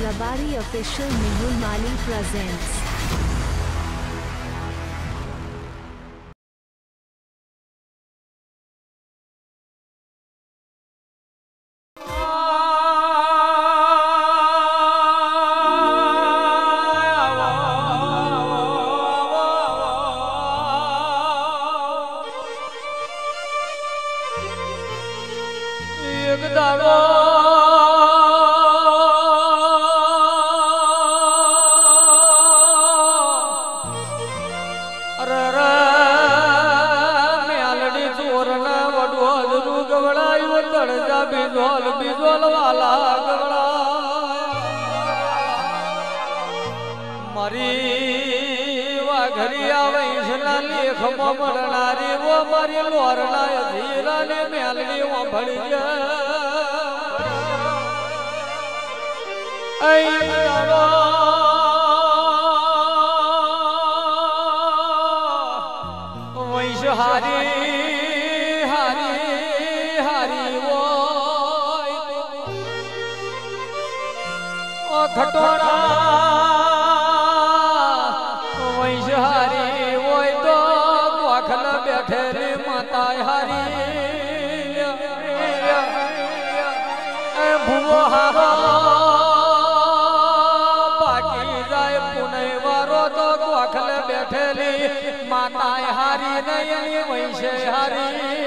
Rabari official Mehul Mali presents. खटोरा वंश हारी वोय तो गोखल बैठेली माता हारी भुवो हारो बाकी जाए पुणे वारो तो गोखल बैठेली माता हारी नयनी वंश हारी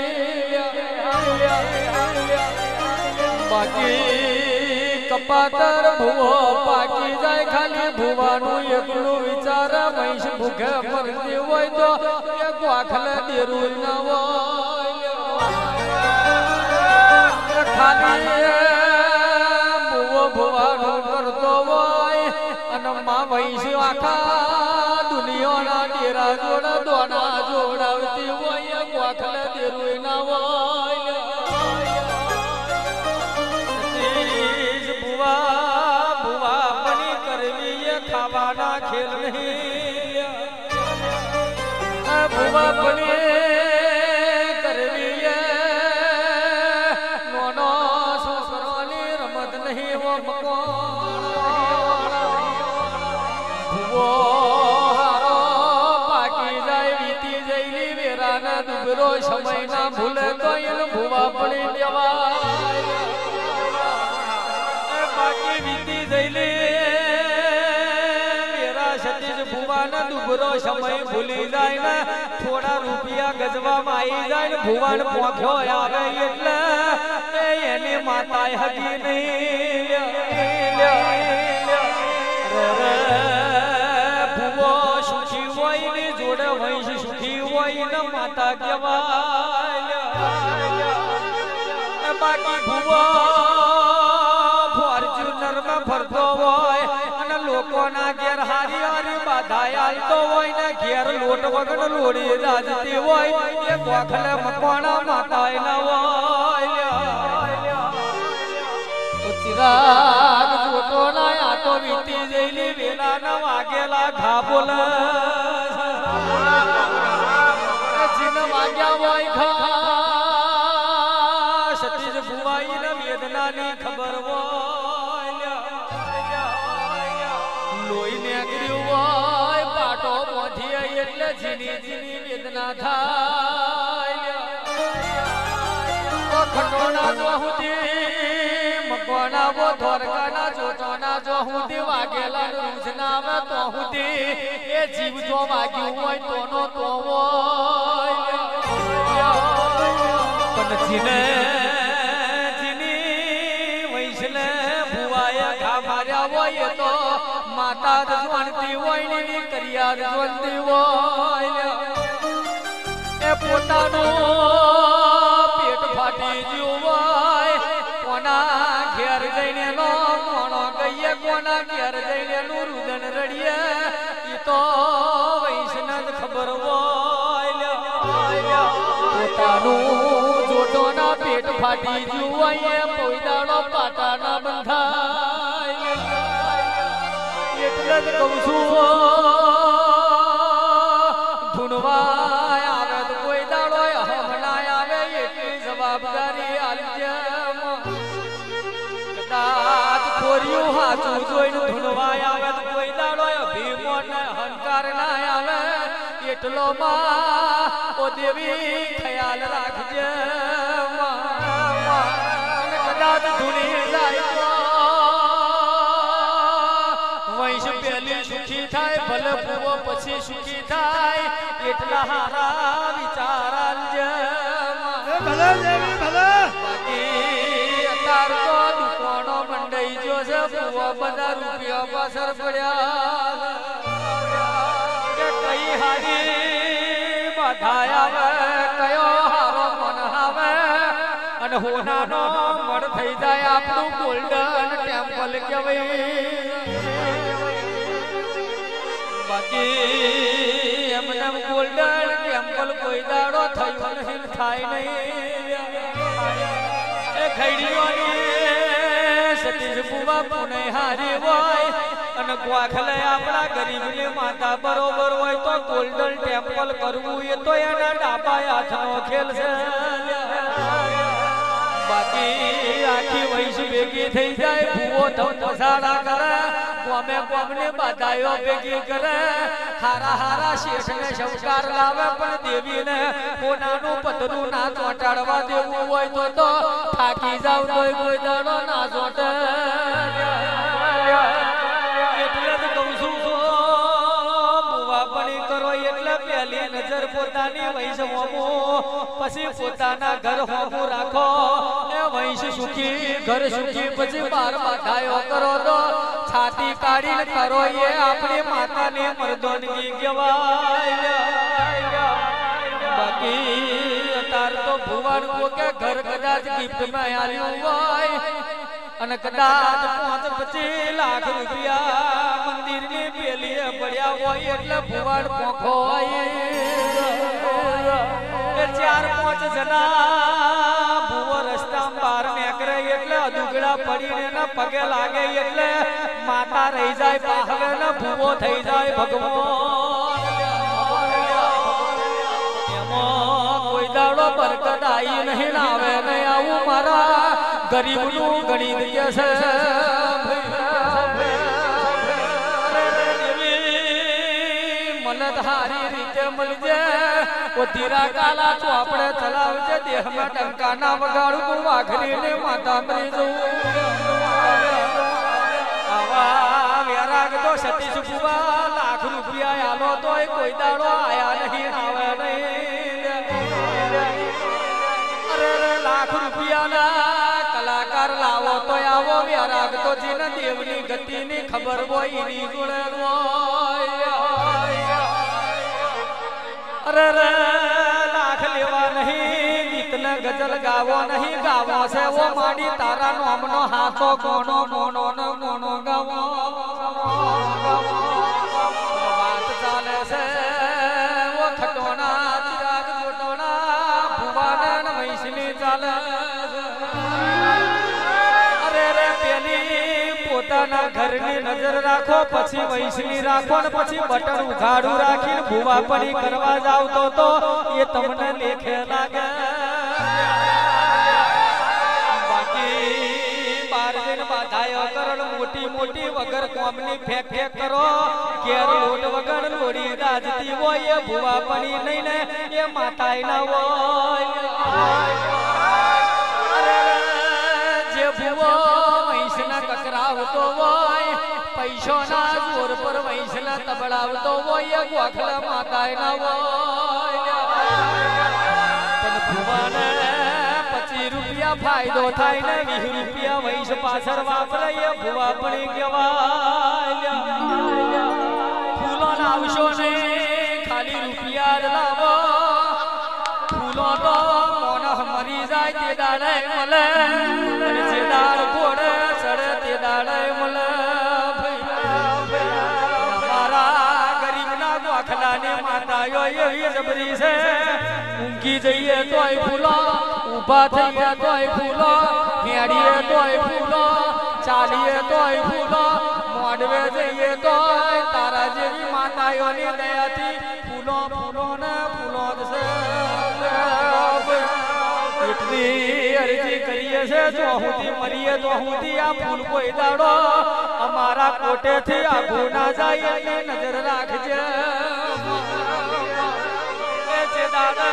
बाकी कपातर भुवो पाकी जाय खाली भुवानु एकलू विचार महिष भूखे मरती होय तो एक वाखल देरू न खाली भुवो भुवानु करतो होय अन मा महिष आखा दुनियाना डेरा जोड दोना जोडावती होय एक वाखल देरू न खेल नहीं भुवा बनी करवी नोनो सोसरोनी रमत नहीं हो भुवो हारो पाकी जाए बीती जैली वेरा न दुबरो समय ना भूले तो इन भुवा बनी देवा पाकी बीती जैली दुबरो समय भूली जाए ना थोड़ा रुपया गजवा माई जाए भुवन पोख्यो आवे એટલે એની માતા હકી નહીં ભુવો સુખી હોય ની જોડે વંશ સુખી હોય ને માતા કહેવાય બાકી ભુવો ફોર્ચ્યુનર માં ફરતો હોય અને લોકોના ઘેર હારી હારી બાધાયાલ તો હોય ને ઘેર લોટ વગર લોડી રાજતી હોય એ ગોખલે મકવાણા માતાય ના હોય ચિરાગ જોતો ના આ તો વીતી જઈલી વેલા ના વાગેલા ઘા બોલ જીન વાગ્યા હોય ઘા સતીજ ભુવાઈ ને વેદના ની ખબર હોય લોહી નીકળ્યું હોય પાટો મોઢી એટલે જીની જીની વેદના થાય ખટોના જો હુધી મકવાના વો ધોરકાના જોટોના જો હુધી વાગેલા રૂજના તો હુધી એ જીવ જો વાગ્યું હોય તોનો તો હોય પણ જીને હોય તો માતા જવનતી હોય ની કરિયા જવનતી હોય એ પોતાનું પેટ ફાટી ગયું હોય કોના ઘેર જઈને નો મોણો ગઈએ કોના ઘેર જઈને નું રુદન રડીએ ઈ તો વૈષ્ણવ ખબર હોય પોતાનું જોટોના પેટ ફાટી ગયું હોય પોઈદાનો પાટાના બંધાય એટલે જ કહું છું ધૂણવા આવે તો કોઈ દાડો હમણાં આવે એટલી જવાબદારી આલજે કદાચ ખોર્યું હાથું જોઈને જોઈને ધૂનવાય આવે તો કોઈ દાડો ભીમો ને હંકાર ના આવે એટલો માં ઓ દેવી ખ્યાલ રાખજે અને કદાચ ધૂણી જાય તો વંશ પહેલી સુખી થાય ભલે ભૂવો પછી સુખી થાય એટલા હારા વિચાર આલજે ભલે દેવી ભલે બાકી અત્યાર તો દુકાનો મંડાઈ જો છે ભૂવો બધા રૂપિયા પાછળ પડ્યા કે કઈ હારી બાધાય આવે કયો હારો મન આવે અને હોનાનો મળ થઈ જાય આપણું ગોલ્ડન ટેમ્પલ કહેવાય બાકી એમને ગોલ્ડન ટેમ્પલ કોઈ દાડો થયો નહીં થાય નહીં એ ખૈડીઓની સતીશ બુવા પુણે હારી હોય અને ગોખલે આપણા ગરીબની માતા બરોબર હોય તો ગોલ્ડન ટેમ્પલ કરવું એ તો એના ડાબા હાથનો ખેલ છે બાકી આખી વૈશ ભેગી થઈ જાય ભૂવો ધમ પસાડા કરે કોમે કોમને બાધાયો ભેગી કરે હારા હારા શેઠને શંકાર લાવે પણ દેવીને કોનાનું પતરું ના ચોંટાડવા દેવું હોય તો થાકી જાવ તોય કોઈ દાડો ના ચોંટે એટલે જ કહું છું બુવાપણી કરો એટલે પહેલી નજર પોતાની વૈશ હોમો પછી પોતાના ઘર હોમું રાખો એ વૈશ સુખી ઘર સુખી પછી બાર બાધાયો કરો તો છાતી કાઢીને કરો એ આપણી માતાની મર્દોનગી કહેવાય બાકી અત્યાર તો ભુવાન કોકે ઘર કદાચ ગિફ્ટમાં આલ્યું હોય અને કદાચ 5-25 લાખ રૂપિયા મંદિરની પેલીએ પડ્યા હોય એટલે ભુવાન પોખો હોય એ 4-5 જણા ભુવો રસ્તામાં બહાર નીકળે એટલે અદુગડા પડીને એના પગે લાગે એટલે માતા રહી જાય પાહવે ને ભુવો થઈ જાય ભગવાન એમાં કોઈ દાડો બરકત આવી નહીં આવે ને આવું મારા ગરીબનું ગણિત કે છે મલત હારી રીતે મળજે ઓ ધીરા કાલા તો આપણે ચલાવજે દેહમાં ટંકા ના વગાડું વાઘરીને માતા મરી જવું આવા વેરાગ તો સતીશ બુવા લાખ રૂપિયા આલો તોય કોઈ દાડો આયા નહીં આવે નહીં અરે લાખ રૂપિયાના કલાકાર લાવો તો આવો વેરાગ તો જેને દેવની ગતિની ખબર હોય એની જોડે હોય અરે લાખ લેવા નહીં ગીતને ગઝલ ગાવો નહીં ગાવો છે ઓ માડી તારા નામનો હાથો કોનો મોનો ને મોનો ગાવો વાત ચાલે છે ઓ ખટોણા ચિરાગ ગોટોણા ભુવાને વૈષ્ણી ચાલે અરે રે પેલી પોતાના ઘરની નજર રાખો પછી વૈષ્ણી રાખો ને પછી બટન ઉઘાડું રાખીને ભુવાપણી કરવા જાવ તો એ તમને લેખે લાગે બાકી બાર દિન બાધાયો કરણ મોટી મોટી વગર કોમની ફેક ફેક કરો ઘેર લોટ વગર લોડી રાજતી હોય એ ભુવાપણી નહીં ને એ માતાય ના હોય જે ભુવો વૈષ્ણા કકરાવતો હોય પૈસોના જોર પર વૈષ્ણા તબડાવતો હોય ગોખલા માતાય ના હોય પણ ભુવાને 25 રૂપિયા ફાયદો થાય ને 20 રૂપિયા વૈશ પાછળ વાપરે એ ભુવાપણી કહેવાય ફૂલો લાવશો ને ખાલી રૂપિયા જ લાવો ફૂલો તો મોનહ મરી જાય તે દાડે મળે અને જે દાડ ઘોડે ચડે તે દાડે મળે મારા ગરીબના ગોખલાને માતાયો એવી જબરી છે ઊંઘી જઈએ તોય ફૂલો ઊભા થઈએ તોય ફૂલો મેડીએ તોય ફૂલો ચાલીએ તોય ફૂલો મોડવે જઈએ તોય તારા જેવી માતાઓની દયાથી ફૂલો ફૂલો ને ફૂલો જ છે એટલી અરજી કરીએ જશે જો સુધી મરીએ તો સુધી આ ફૂલ કોઈ દાડો અમારા કોટેથી આગું ના જાય એની નજર રાખજે એ જે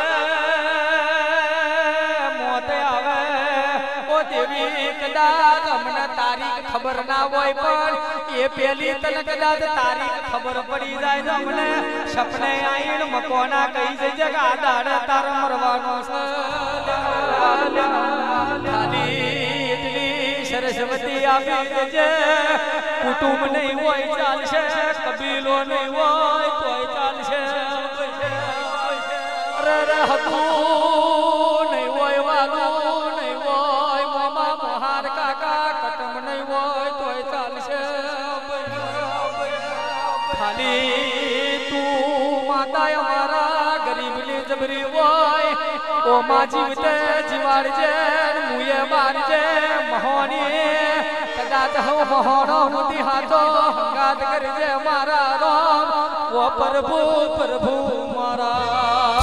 દાદા મોતે આવે ઓ દેવી કદાચ અમને તારીખ ખબર ના હોય પણ એ પેલી તને કદાચ તારીખ ખબર પડી જાય તો અમને સપને આઈન મકોના કહી જજે કે આ દાડે તાર મરવાનો છે ખાલી એટલી સરસ્વતી આપી દેજે કુટુંબ નહીં હોય ચાલશે કબીલો નહીં હોય તોય ચાલશે અરે રે હતું નહીં હોય વાલું નહીં હોય મોમા મોહાર કાકા કટમ નહીં હોય તોય ચાલશે ખાલી તું માતા અમારા ગરીબની જબરી હોય ઓ માં જીવતે જીવાડજે મુએ મારજે મહોની કદાચ હવ મહોનો મુતી હાથો હંગાત કરજે મારા રામ ઓ પ્રભુ પ્રભુ મારા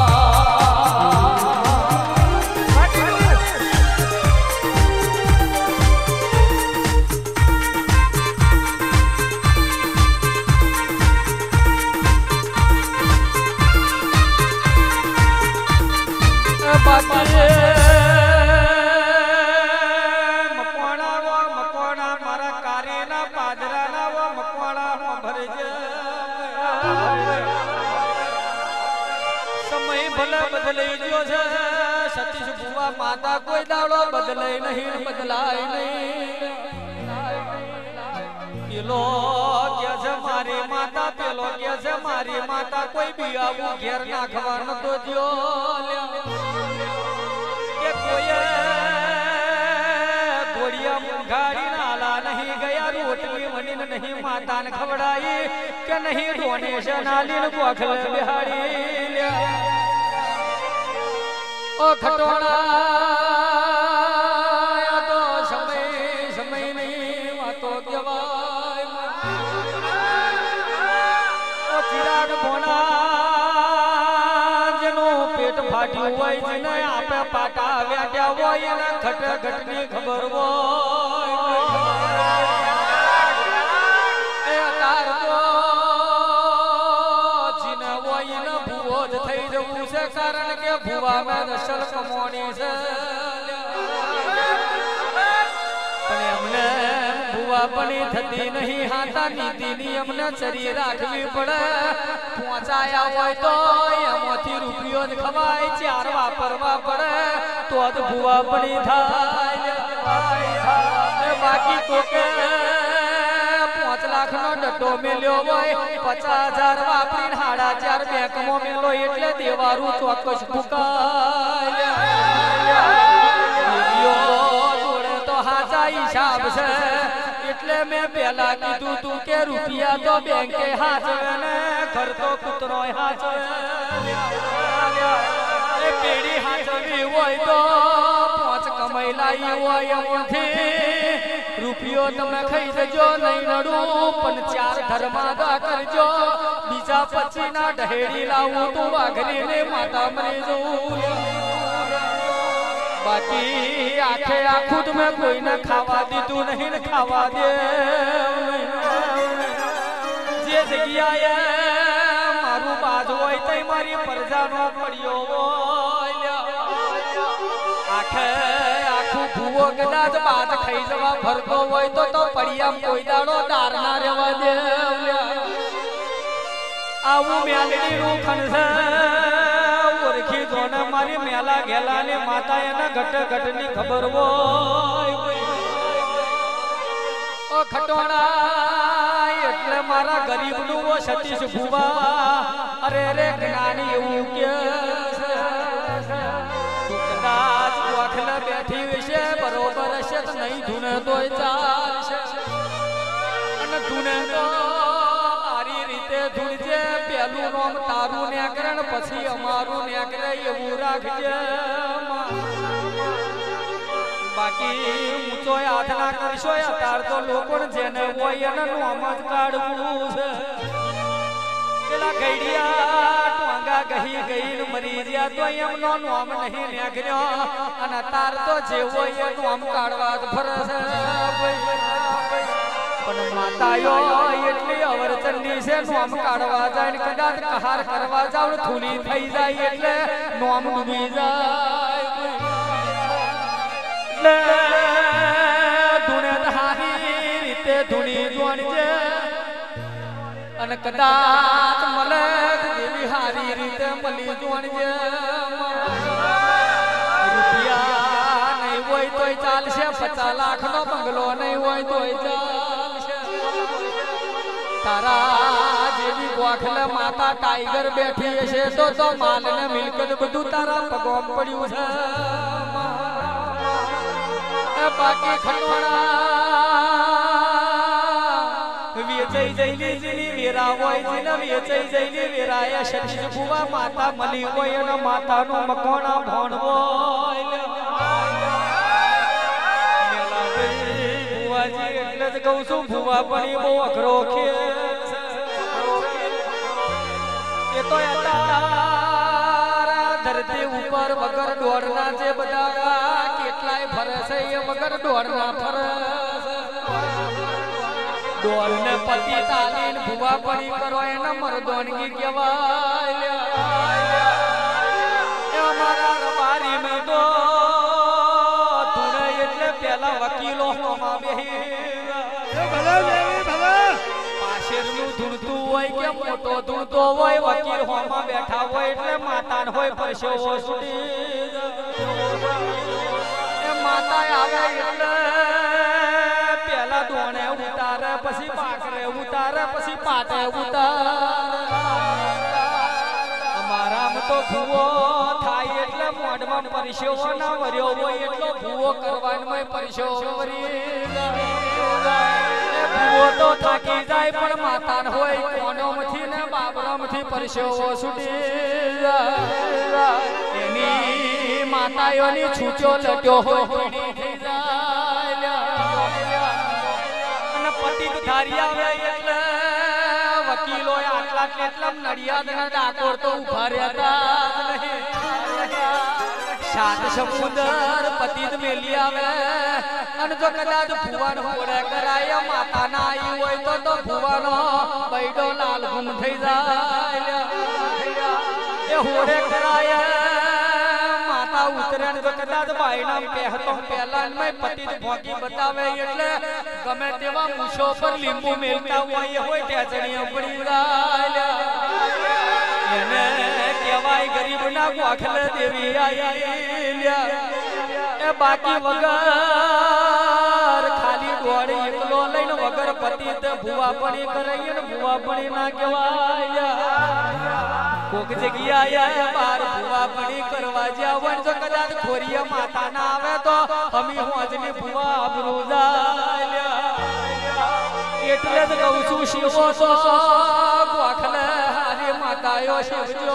મકોણા મારા કારીના પાદરાના મકોણા ભરજે સમય ભલે બદલાઈ ગયો છે સતીશ ભુવા માતા કોઈ દાડો બદલાય નહીં બદલાય નહીં પેલો કે છે મારી માતા પેલો કે છે મારી માતા કોઈ બી આવું ઘેર નાખવા નતો જ્યો કે કોઈ ગોળિયા મુંઘાડી નાલા નહીં ગયા રોટલી વણીને નહીં માતાને ખવડાઈ કે નહીં ડોનેશન આલીને ગોખલે બિહાડી ઓ ખટોણા તો સમય નહીં વાતો કહેવાય ઓ ચિરાગ ભોણા જેનું પેટ ફાટ્યું હોય જેને આપે પાટા વ્યાટ્યા હોય એને ઘટની ખબર હોય એ તાર તો જીને હોય ને ભૂવો જ થઈ જવું છે કારણ કે ભૂવામાં અસલ કમોણી છે પણ એમને ભૂવાપણી થતી નહીં હાથા નીતિ નિયમને ચરી રાખવી પડે પહોંચાયા હોય તો એમાંથી રૂપિયો જ ખવાય ચાર વાપરવા પડે તો જ ભૂવાપણી થાય બાકી તો કે 5 લાખનો ડટ્ટો મેલ્યો હોય 50,000 વાપરીને 4.5 બેંકમાં મેલો એટલે દેવારું ચોક્કસ ફૂકાય જોડે તો હાચા હિસાબ છે એટલે મેં પેલા કીધું તું કે રૂપિયા તો બેંકે હાચવે ને ઘર તો કૂતરો હાચવે એ પેઢી હાચવી હોય તો 5 કમાઈ લાવી હોય એમાંથી રૂપિયો તમે ખાઈ જજો નહીં નડું પણ 4 ધર્માદા કરજો બીજા પછી ના ઢહેડી લાવું તું વાઘરીને માતા મરી જવું બાકી આખે આખું તમે કોઈને ખાવા દીધું નહીં ને ખાવા દે જે જગ્યાએ મારું બાજ હોય તે મારી પ્રજાનો પડ્યો હોય આખે આખું ભૂવો કદાચ બાજ ખાઈ જવા ભરતો હોય તો પડિયામ કોઈ દાડો દાર ના રહેવા દે આવું મેલડી નું ખણસે ઓળખી જોને મારી મેલા ઘેલા ને માતા એના ઘટ ની ખબર હોય ઓ ખટોણા એટલે મારા ગરીબ નું ઓ સતીશ ભુવા અરે રે જ્ઞાની એવું કે કદાચ ઓખલે બેઠી વિશે બરોબર હશે તો નહીં ધૂને તોય ચાલશે અને ધૂને તો મારી રીતે ધૂણજે પેલું નામ તારું નેકરણ પછી અમારું નેકરે એવું રાખજે બાકી ઊંચો હાથ ના કરશો અત્યાર તો લોકો જેને હોય એને નામ જ કાઢવું છે પેલા ગઈડિયા ટોંગા ગહી ગઈ ને મરી ગયા તો એમનો નામ નહીં નાખ્યો અને તાર તો જેવો એ નામ કાઢવા જ ફરસ પણ માતાયો એટલી અવરચંડી છે નામ કાઢવા જાય ને કદાચ કહાર કરવા જાવ ને થૂલી થઈ જાય એટલે નામ ડૂબી જાય ધૂણે હારી રીતે ધૂણી જોણજે અને કદાચ મળે દેવી હારી રીતે મળી જોણજે રૂપિયા નહીં હોય તોય ચાલશે 50 લાખનો બંગલો નહીં હોય તોય ચાલશે તારા જેવી ગોખલે માતા ટાઈગર બેઠી હશે તો માલ ને મિલકત બધું તારા પગોમ પડ્યું છે બાકી ખટોણા વેચાઈ જઈલી જીની વેરા હોય જીને વેચાઈ જઈલી વેરાયા શરીર ભુવા માતા મળી હોય અને માતાનો મકોણા ભણ હોય ભુવાજી એટલે જ કહું છું ભુવા પણ બહુ અઘરો છે એ તો ધરતી ઉપર વગર દોડના જે બધા કેટલાય ફરે છે એ વગર દોડના ફરે દોડ ને પતિ તાલીન ભુવા પડી કરો એને મરદોનગી કહેવાય એ અમારા રબારી મે તો ધૂણે એટલે પેલા વકીલો હોમાં બેહી ભલા દેવી ભલા પાછળનું ધૂણતું હોય કે મોટો ધૂણતો હોય વકીલ હોમાં બેઠા હોય એટલે માતાન હોય પરસેવો છૂટી એ માતા આવે એટલે પેલા દોણે ઉતારે પછી પાકરે ઉતારે પછી પાટે ઉતારે અમારામાં તો ભૂવો થાય એટલે મોઢમાં પરસેવો ના વર્યો હોય એટલો ભૂવો કરવાનો પરસેવો વરી ભૂવો તો થાકી જાય પણ માતાન હોય કોનોમાંથી ને બાબરામાંથી પરસેવો છૂટી એની માતાઓની છૂચો લટ્યો હોય થઈ જાય અને પતિ ધારિયા આવે એટલે વકીલો આટલા કેટલા નડિયાદ ના ડાકોર તો ઉભા રહેતા નહીં શાંત સમુદર પતિ જ મેલી આવે અને જો કદાચ ભુવન હોડે કરાય માતા ના આવી હોય તો ભુવાનો બૈડો લાલ ગુમ થઈ જાય એ હોડે કરાય માતા ઉતરે ને જો કદાચ ભાઈ નામ કહેતો પહેલા મેં પતિ જ ભોગી બતાવે એટલે ગમે તેવા મૂછો પર લીંબુ મેલતા હોય ટેચણીઓ પડી જાય એને કહેવાય ગરીબ ના ગોખલે દેવી આઈ એ બાકી વગર ખાલી દોડી એકલો લઈને વગર પતિ તે ભુવા પડી કરાય ને ભુવા પડી ના કહેવાય કોક જગ્યાએ બાર ભુવા પડી કરવા જાવ જો કદાચ ખોરીએ માતા ના આવે તો અમી હોજની ભુવા આબરૂ જાય એટલે જ કહું છું શિવો તો ગોખલે હારી માતાયો શિવજો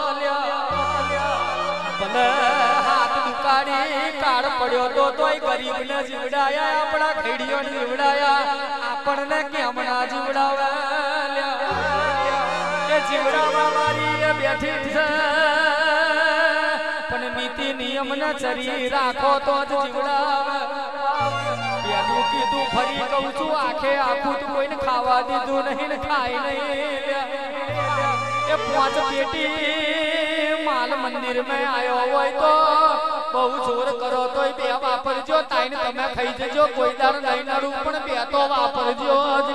ભલે હાથ દુકાડી કાળ પડ્યો તો તોય ગરીબ ને જીવડાયા આપણા ખેડીઓને જીવડાયા આપણને કેમ ના જીવડાવે એ જીવડાવા વાળી એ બેઠી છે પણ નીતિ નિયમ ને ચરી રાખો તો જ જીવડાવે પેલું કીધું ફરી કહું છું આખે આખું તો કોઈને ખાવા દીધું નહીં ને ખાય નહીં એ 5 પેટી માલ મંદિર में आयो હોય તો બહુ જોર કરો તોય બે વાપરજો તાઈને તમે ખાઈ જજો કોઈ દાર નહીં નડું પણ બે તો વાપરજો જ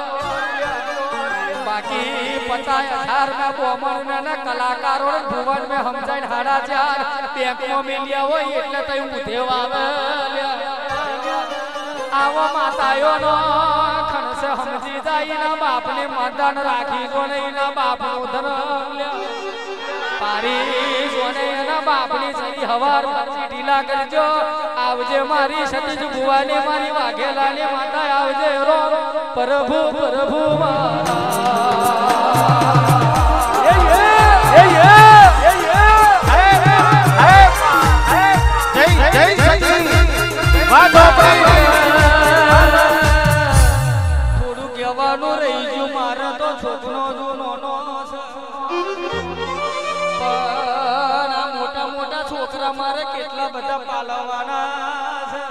બાકી 50,000 ના બોમણ ના કલાકારો ભુવન में સમજાઈને 4.5 બેંકમાં મેલ્યા હોય એટલે તઈ ઉધેવ આવે આવો માતાયોનો ખણસે સમજી જાય ના બાપને મતદાન રાખી જો નહીં ના બાપનો ધર્મ પારી જોને ના બાપની સરી હવાર ઢીલા કરજો આવજે મારી સતીજ ભુવાની મારી વાઘેલાની માતા આવજે રો પ્રભુ પ્રભુ થોડું કહેવાનું રહી ગયું મારે તો છોકરો જૂનો નો છે અમારે કેટલા બધા પાલવાના છે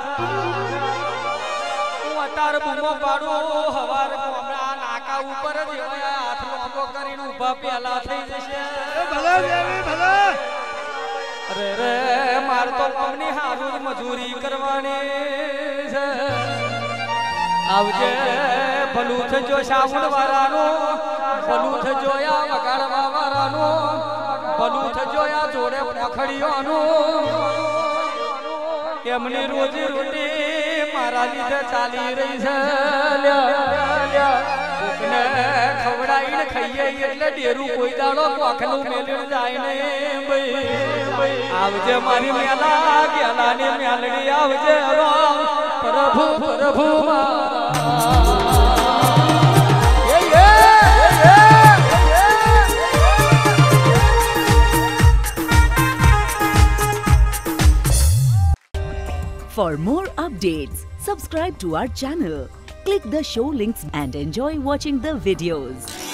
હું અત્યારે બૂમો પાડું હવારે હમણાં નાકા ઉપર જ એવા હાથ લાંબો કરીને ઊભા પેલા થઈ જશે ભલે દેવી ભલે અરે રે માર તો અમની હારું મજૂરી કરવાની છે આવજે ભલું થજો સાવણ વાળાનો ભલું થજો આ વગાડવા વાળાનો ભલું થજો આ જોડે પોખડીઓનું એમની રોજી રોટી મારા લીધે ચાલી રહી છે કોકને ખવડાવીને ખાઈએ એટલે ડેરું કોઈ દાડો કોખનું મેળવી જાય ને ભાઈ આવજે મારી મેલા ગેલાની મેલડી આવજે રામ પ્રભુ પ્રભુ For more updates, subscribe to our channel, click the show links and enjoy watching the videos.